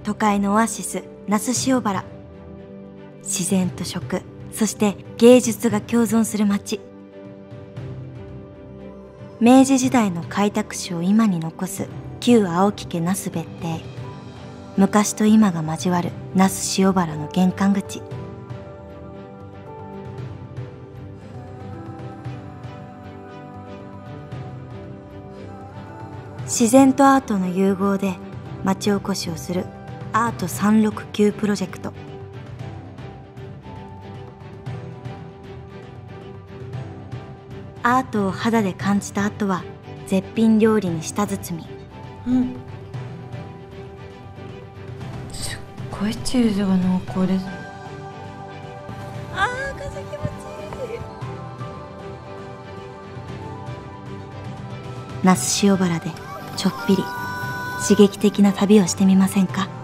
都会のオアシス那須塩原。自然と食、そして芸術が共存する街。明治時代の開拓史を今に残す旧青木家那須別邸。昔と今が交わる那須塩原の玄関口。自然とアートの融合で町おこしをするアート369プロジェクト。アートを肌で感じた後は絶品料理に舌包み。 すっごいチーズが濃厚です。 風気持ちいい。那須塩原でちょっぴり刺激的な旅をしてみませんか？